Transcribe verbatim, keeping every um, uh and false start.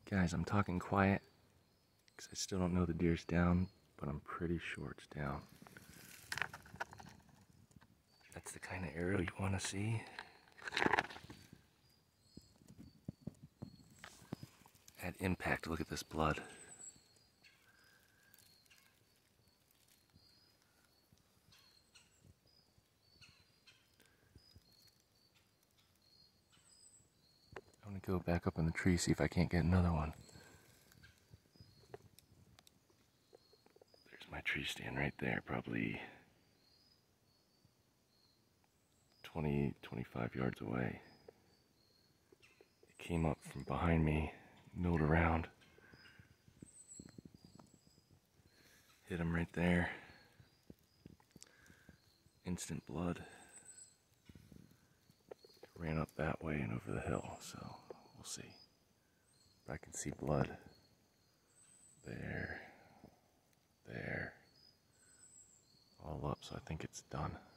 Guys, I'm talking quiet because I still don't know the deer's down, but I'm pretty sure it's down. That's the kind of arrow you want to see. At impact, look at this blood. I'm gonna go back up in the tree, see if I can't get another one. There's my tree stand right there, probably twenty, twenty-five yards away. It came up from behind me, milled around, hit him right there. Instant blood. Ran up that way and over the hill, so we'll see. But I can see blood. There. There. All up, so I think it's done.